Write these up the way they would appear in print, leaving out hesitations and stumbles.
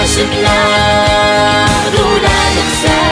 الراشمنا ولا نخسر.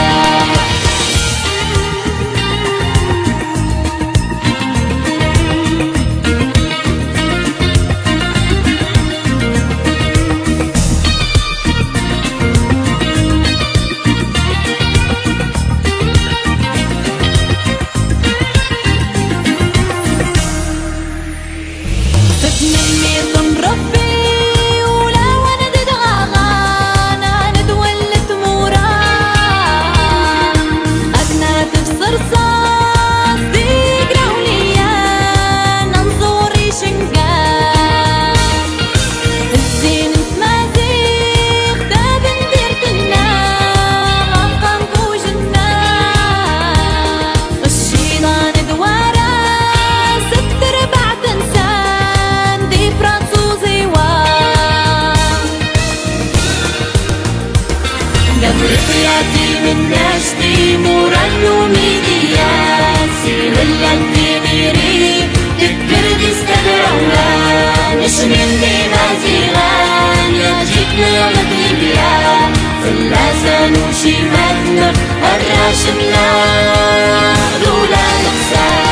من نشتي مورانو ميديا سير اللانتينيري تذكر تستدعونا نشمل دينا زيغان يجيبنا مدريبيا فلاسان وشيماتنا الراشمنا ولا نخسر.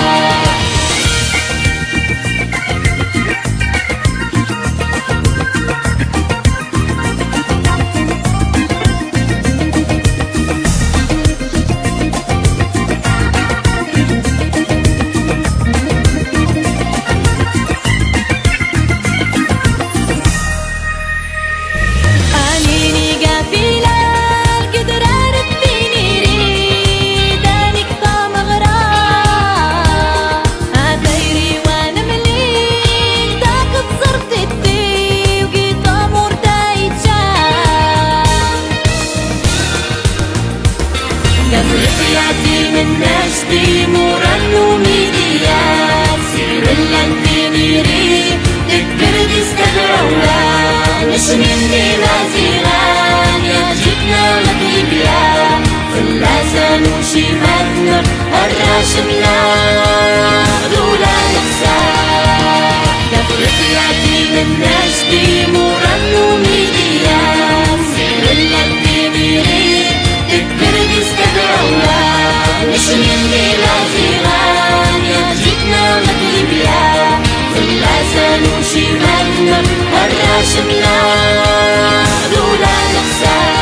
من نشتي مورانو ميديا سير اللانتينيري تذكر تستدعونا نشمل دينا زيغان يجيبنا مدريبيا فلاسان وشيماتنا الراشمنا ولا نخسر. كفرقياتي من نشتي مورانو ميديا سير اللانتينيري تذكر تستدعونا نشمل دينا زيغان يجيبنا مدريبيا فلاسان وشيماتنا الراشمنا ولا نخسر.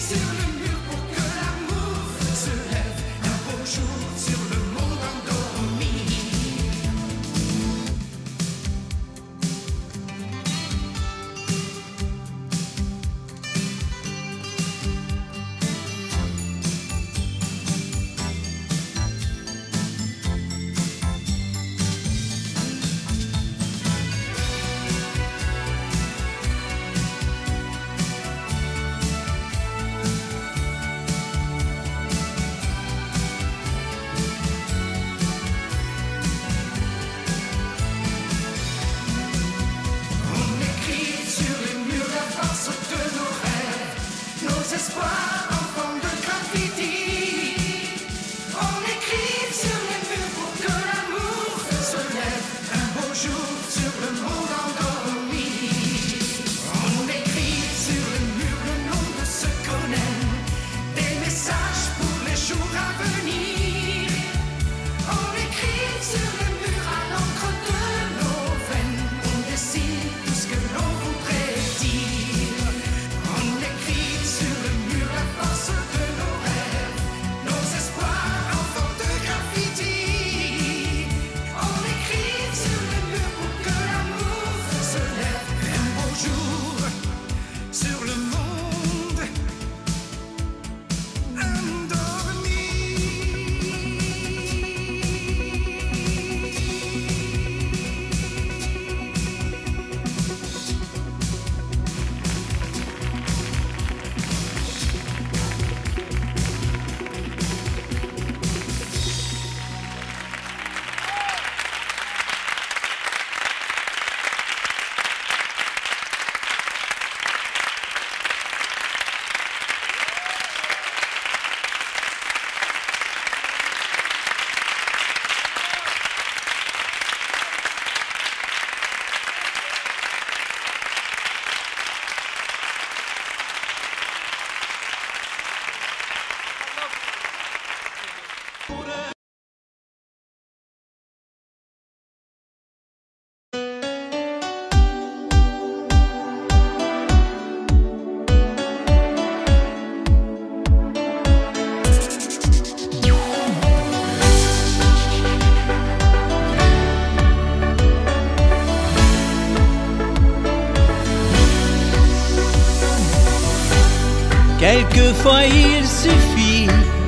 Quelquefois il suffit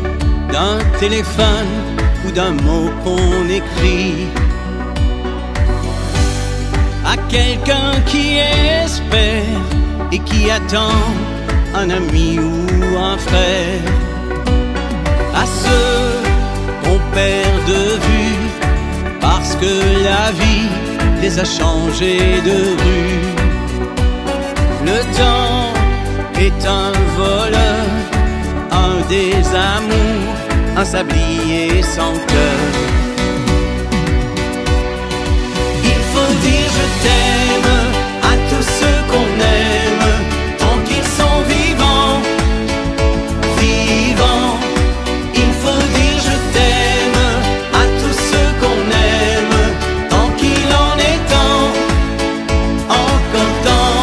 d'un téléphone ou d'un mot qu'on écrit à quelqu'un qui espère et qui attend un ami ou un frère, à ceux qu'on perd de vue parce que la vie les a changés de rue. Le temps est un voleur, un désamour, un sablier sans cœur. Il faut dire je t'aime à tous ceux qu'on aime, tant qu'ils sont vivants, vivants. Il faut dire je t'aime à tous ceux qu'on aime, tant qu'il en est temps, encore temps.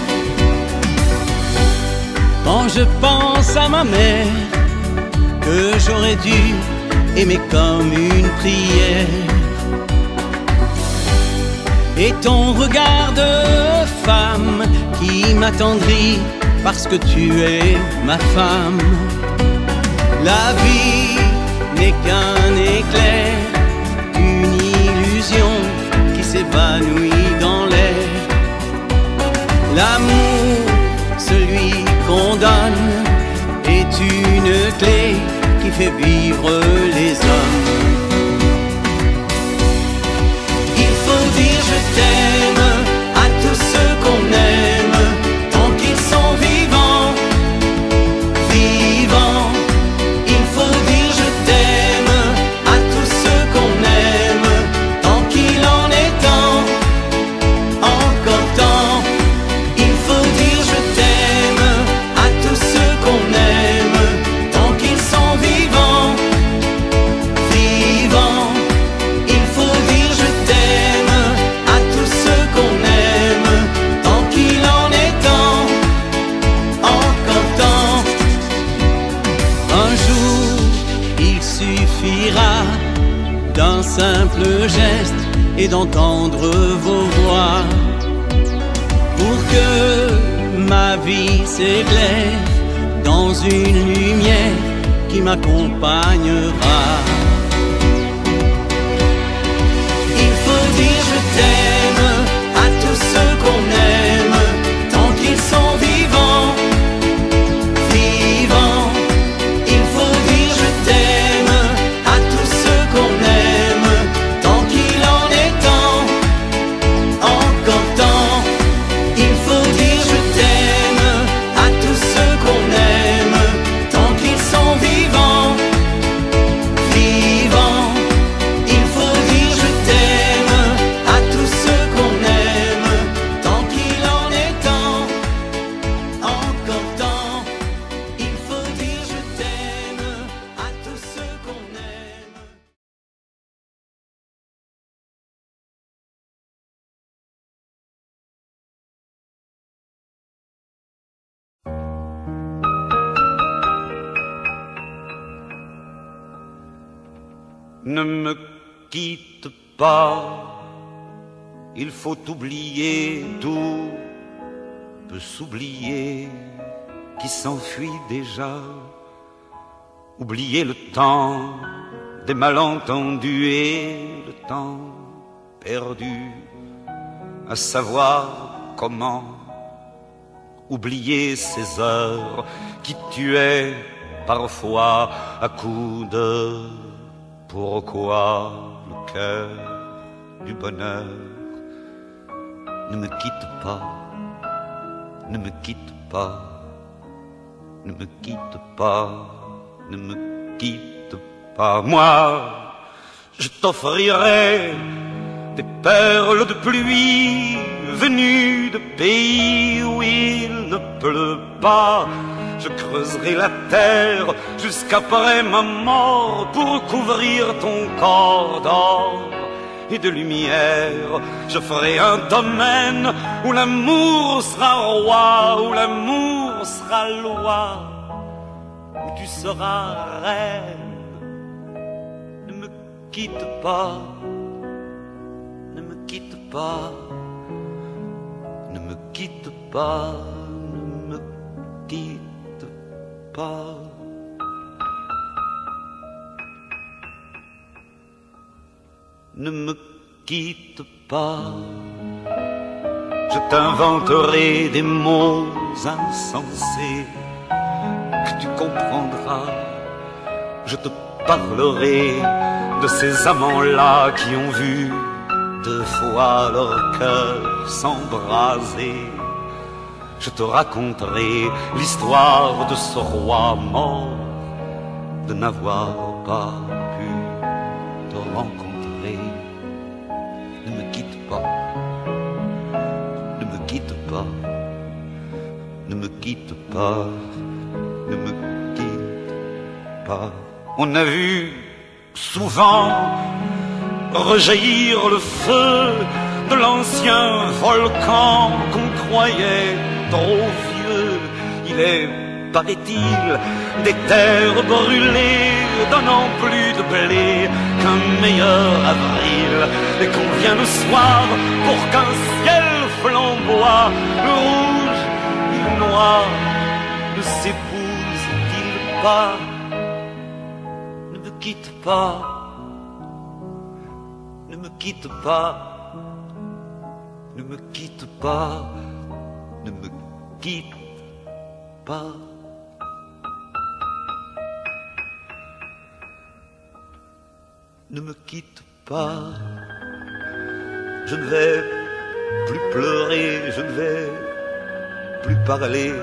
Quand je pense à ma mère, que j'aurais dû aimer comme une prière, et ton regard de femme qui m'attendrit parce que tu es ma femme. La vie n'est qu'un éclair, une illusion qui s'évanouit dans l'air. L'amour, celui qu'on donne, est une clé qui fait vivre les hommes. Il faut dire je t'aime à tous ceux qu'on aime, tant qu'ils sont vivants, vivants. Il faut dire je t'aime à tous ceux qu'on aime, tant qu'il en est temps, encore temps. Il faut dire je t'aime à tous ceux qu'on aime, tant qu'ils sont vivants, simple geste et d'entendre vos voix, pour que ma vie s'éclaire dans une lumière qui m'accompagnera. Il faut dire je t'aime à tous ceux qu'on aime, tant qu'ils sont vivants, vivants. Il faut dire je t'aime à tous ceux qu'on aime, tant qu'il en est temps, encore temps. Il faut dire je t'aime à tous ceux qu'on aime, tant qu'ils sont vivants, vivants. Il faut dire je t'aime à tous ceux qu'on aime, tant qu'il en est temps, encore temps. Il faut dire je t'aime à tous ceux qu'on aime. Ne me quitte pas, il faut oublier, tout peut s'oublier qui s'enfuit déjà. Oublier le temps des malentendus et le temps perdu à savoir comment. Oublier ces heures qui tuaient parfois à coups de pourquoi le cœur du bonheur. Ne me quitte pas, ne me quitte pas, ne me quitte pas, ne me quitte pas. Moi, je t'offrirai des perles de pluie venues de pays où il ne pleut pas. Je creuserai la terre jusqu'après ma mort pour couvrir ton corps d'or et de lumière. Je ferai un domaine où l'amour sera roi, où l'amour sera loi, où tu seras reine. Ne me quitte pas, ne me quitte pas, ne me quitte pas, ne me quitte pas. Ne me quitte pas, je t'inventerai des mots insensés que tu comprendras. Je te parlerai de ces amants-là qui ont vu 2 fois leur cœur s'embraser. Je te raconterai l'histoire de ce roi mort, de n'avoir pas pu te rencontrer. Ne me quitte pas, ne me quitte pas, ne me quitte pas, ne me quitte pas. On a vu souvent rejaillir le feu de l'ancien volcan qu'on croyait trop vieux. Il est, paraît-il, des terres brûlées donnant plus de blé qu'un meilleur avril, et qu'on vient le soir pour qu'un ciel flamboie. Le rouge et le noir ne s'épousent-ils pas? Ne me quitte pas, ne me quitte pas, ne me quitte pas, ne me quitte pas. Ne me quitte pas, je ne vais plus pleurer, je ne vais plus parler.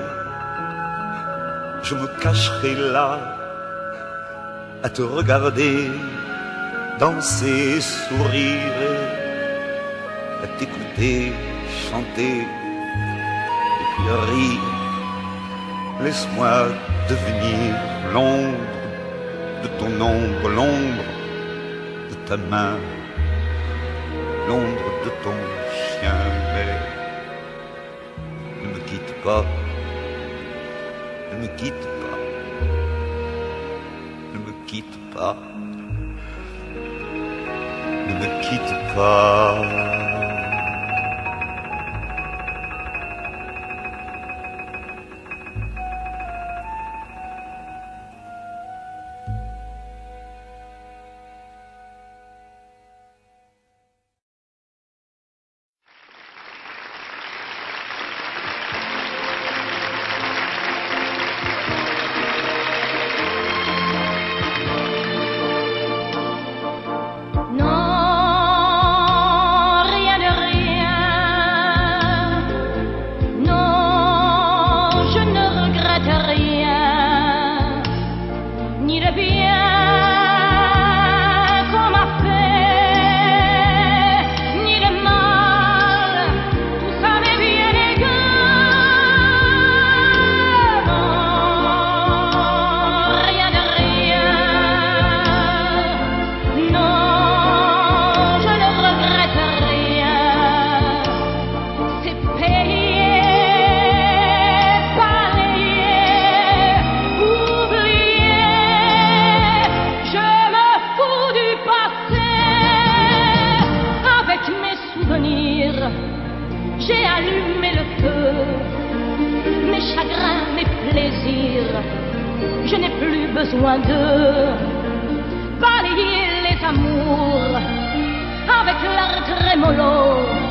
Je me cacherai là à te regarder danser, sourire, à t'écouter chanter et puis rire. Laisse-moi devenir l'ombre de ton ombre, l'ombre de ta main, l'ombre de ton chien. Mais ne me quitte pas, ne me quitte pas, ne me quitte pas, me quitte pas. J'ai allumé le feu, mes chagrins, mes plaisirs, je n'ai plus besoin de balayer les amours avec leur trémolo.